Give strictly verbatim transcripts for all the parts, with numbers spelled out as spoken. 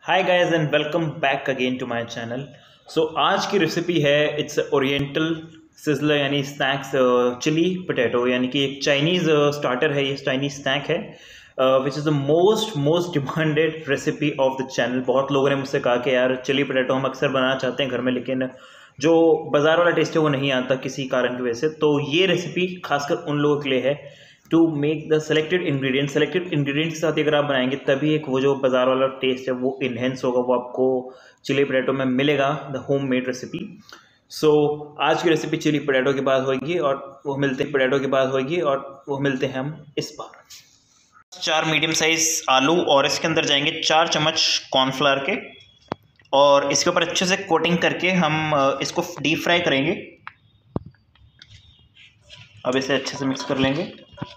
Hi guys and welcome back again to my channel. So आज की recipe है it's oriental sizzler यानी snacks chilli potato, यानी कि एक चाइनीज़ स्टार्टर है। ये चाइनीज़ स्नैक है which is the most most demanded recipe of the channel. बहुत लोगों ने मुझसे कहा कि यार चिली पोटैटो हम अक्सर बनाना चाहते हैं घर में, लेकिन जो बाज़ार वाला टेस्ट है वो नहीं आता किसी कारण की वजह से। तो ये रेसिपी खासकर उन लोगों के लिए है to make the selected ingredient selected ingredients के साथ अगर आप बनाएंगे तभी एक वो जो बाज़ार वाला टेस्ट है वो इन्हेंस होगा, वो आपको चिली पोटैटो में मिलेगा, the home made recipe. So आज की रेसिपी चिली पोटैटो के बाद होगी और वो मिलते हैं पोटैटो के बाद होगी और वो मिलते हैं हम इस बार। चार मीडियम साइज आलू और इसके अंदर जाएंगे चार चम्मच कॉर्नफ्लावर के, और इसके ऊपर अच्छे से कोटिंग करके हम इसको डीप फ्राई करेंगे। अब इसे अच्छे से मिक्स कर लेंगे।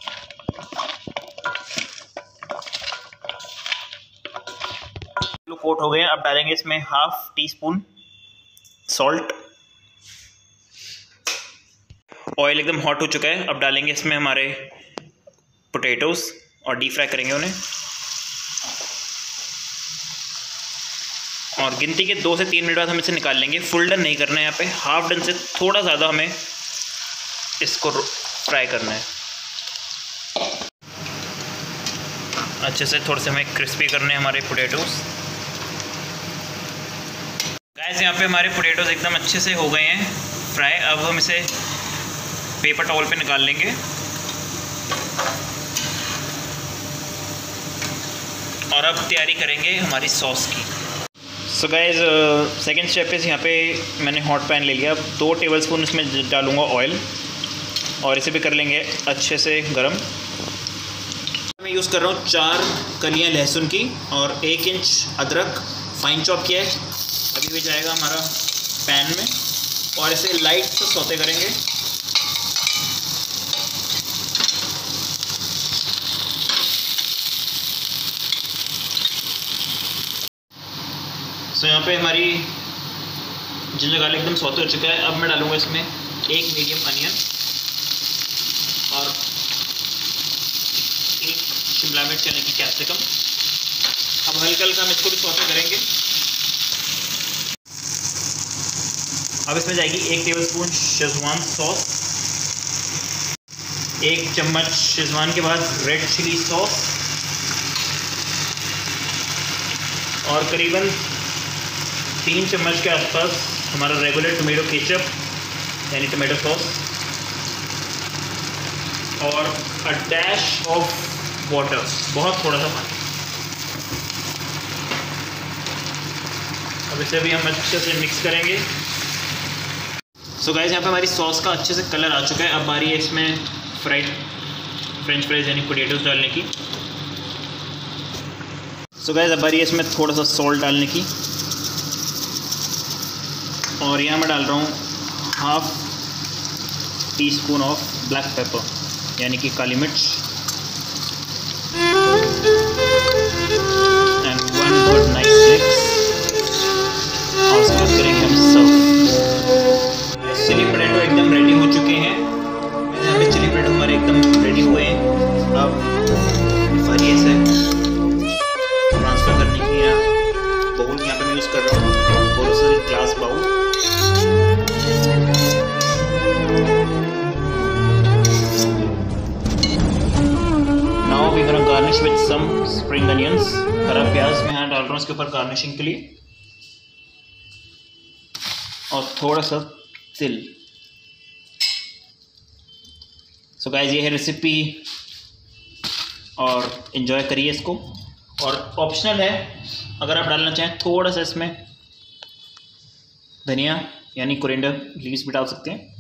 आलू कोट हो गए, अब डालेंगे इसमें half teaspoon salt. Oil एकदम हॉट हो चुका है, अब डालेंगे इसमें हमारे पोटैटोज और डीप फ्राई करेंगे उन्हें। और गिनती के दो से तीन मिनट बाद हम इसे निकाल लेंगे। फुल डन नहीं करना है, यहाँ पे हाफ डन से थोड़ा ज़्यादा हमें इसको फ्राई करना है। अच्छे से थोड़े से हमें क्रिस्पी करने हैं हमारे पोटैटोज। गाइस यहाँ पे हमारे पोटैटोज एकदम अच्छे से हो गए हैं फ्राई। अब हम इसे पेपर टॉवल पे निकाल लेंगे और अब तैयारी करेंगे हमारी सॉस की। सो गाइस सेकेंड स्टेप इस यहाँ पे मैंने हॉट पैन ले लिया। अब दो टेबलस्पून इसमें डालूँगा ऑयल और इसे भी कर लेंगे अच्छे से गरम। मैं यूज़ कर रहा हूँ चार कलियाँ लहसुन की और एक इंच अदरक फाइन चॉप किया है। अभी भी जाएगा हमारा पैन में और इसे लाइट से सौते करेंगे। सो यहाँ पे हमारी जिंजर गार्लिक एकदम सौते हो चुका है। अब मैं डालूँगा इसमें एक मीडियम अनियन और एक शिमला मिर्च यानी कि कैप्सिकम। अब हल्का हल्का हम इसको भी सौते करेंगे। अब इसमें जाएगी एक टेबलस्पून शेजवान सॉस, एक चम्मच शेजवान के बाद रेड चिली सॉस और करीबन तीन चम्मच के आसपास हमारा रेगुलर टोमेटो केचप यानी टोमेटो सॉस और अ डैश ऑफ वाटर, बहुत थोड़ा सा पानी। अब इसे भी हम अच्छे से मिक्स करेंगे। सो गाइस यहाँ पे हमारी सॉस का अच्छे से कलर आ चुका है। अब बारी है इसमें फ्राइड फ्रेंच फ्राइज यानी पोटैटोज डालने की। सो गाइस अब बारी है इसमें थोड़ा सा सॉल्ट डालने की और यहाँ मैं डाल रहा हूँ half teaspoon of black pepper यानी कि काली मिर्च and one good nice mix. और उसके बाद करेंगे हम सर्व। चिली पोटैटो एकदम रेडी हो चुके हैं। यहाँ पे चिली पोटैटो हमारे एकदम रेडी हुए हैं। अब बारी से ट्रांसफ़र करने की या बाउल यहाँ पे मैं यूज़ कर रहा हूँ, थोड़ा सा glass bowl. Now we gonna garnish with some spring onions. हरा प्याज मैं यहाँ डाल रहा हूँ इसके ऊपर गार्निशिंग के लिए और थोड़ा सा तिल। सो so गाइस ये है रेसिपी और इन्जॉय करिए इसको। और ऑप्शनल है, अगर आप डालना चाहें थोड़ा सा इसमें धनिया यानी कोरिएंडर लीव्स भी डाल सकते हैं।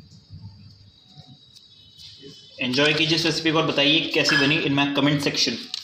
एंजॉय कीजिए इस रेसिपी को और बताइए कैसी बनी इन माय कमेंट सेक्शन।